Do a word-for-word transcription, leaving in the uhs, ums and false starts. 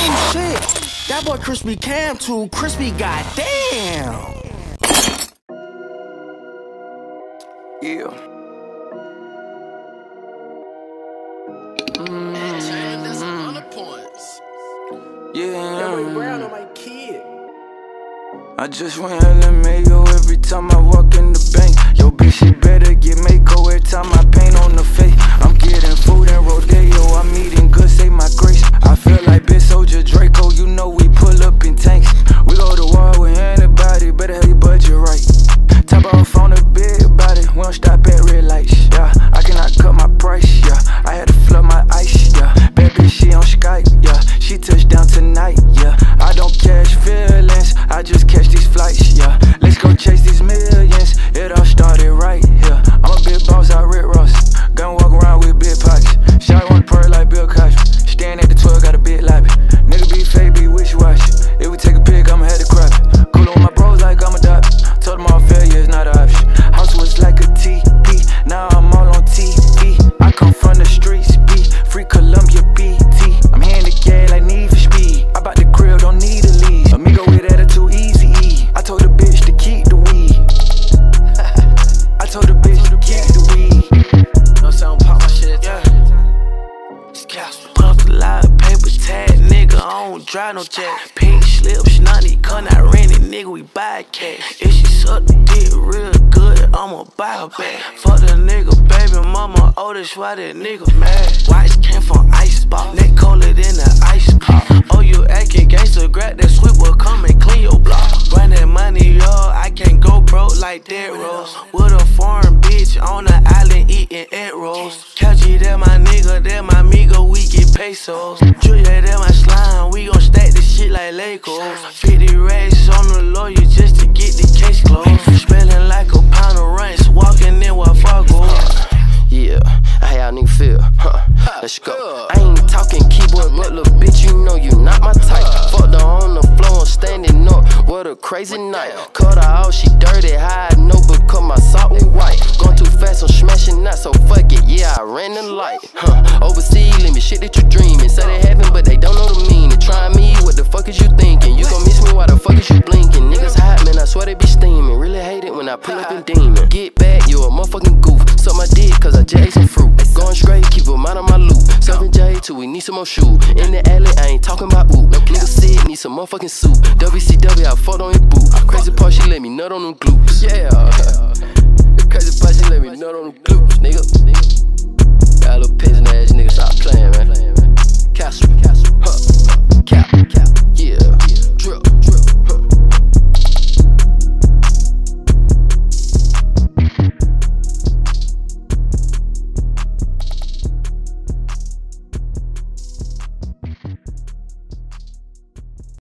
Oh shit, that boy Crispy Cam too crispy, goddamn. Yeah. Mm-hmm. Yeah. I just want L M A O every time I walk in the bank. Yo, bitch, she better get Mako every time I paint on the face. I'm getting food and rodeo, I'm eating good, say my grace. I feel like Big Soldier Draco, you know we pull up in tanks. We go to war with anybody, better have your budget right. Top off on a big body, we don't stop at red lights, yeah. I cannot cut my price, yeah. I had to flood my ice, yeah. Bad bitch, she on Skype, yeah. She touched down tonight, yeah. I don't catch feelings, I just catch these flights, yeah. Let's go chase these millions, it all started right here. I'm a big boss, I Rick Ross. Gun walk around with big pockets. Shot on the purr like Bill Cosby. Stand at the twelve, got a big lobby. Nigga be fake, be wishy-washy. If we take a pic, I'ma have to crop it. Coolin' with my bros like I'm a dot. Told them all failure is not an option. House was like a T P, now I'm all on T V. I come from the streets, B, free Columbia B T. I'm handicapped like Need for Speed. I bout the crib, don't need a lead. Amigo with attitude, easy E. I told the bitch to keep the weed. I told the bitch to keep the weed. No sound pop my shit, yeah. Put up the lot of paper tag, nigga, I don't drive no jet. Pink slip, snotty, come out rented, nigga, we buy a cat. If she suck the dick real good, I'ma buy her back. Fuck the nigga, baby mama, oh, that's why that nigga mad. Whites came from ice box, neck colder than the ice pop. Oh, you acting gangster, grab that sweet boy, come and clean your block. Run that money up, I can't go broke like that Rose. With a foreign bitch on the island eating egg rolls. Couchy, that my nigga, that my amigo, we get pesos. Julia, that my slime, we gon' stack this shit like Legos. fifty racks on the lawyer just to get the case closed. Smelling like a pound of ranch, walking in while Fargo. Yeah, how y'all nigga feel? Huh, let's go. I ain't talking keyboard, but look, bitch, you know you not my type. Fucked her on the floor, I'm standing up. What a crazy night. Cut her out, she dirty, how I know, because my salt was white. Going too fast, I'm smashing out, so fuck it, yeah, I ran the light. Huh, overseas limit, shit that you dreaming. Say they having, but they don't know the meaning. Try me, what the fuck is you thinking? You gon' miss me, why the fuck is you blinking? Niggas hot, man, I swear they be steaming. Really hate it when I pull up in demon. Get back, you a motherfucking goof. Suck my dick, cause I just ate some fruit. Going straight, keep a mind on my loop. Serving J till we need some more shoes. In the alley, I ain't talking about oop. Nigga sick, need some motherfucking soup. W C W, I fucked on your boot. Crazy part, she let me nut on them glutes. Yeah, the crazy part, she let me nut on them glutes, nigga. Got a little peasant ass nigga, stop playing, man. Castle.